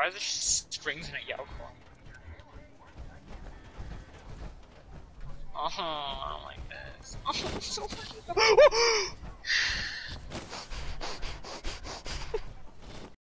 Why are there just strings in a yellow coin? Oh, I don't like this. Oh, so fucking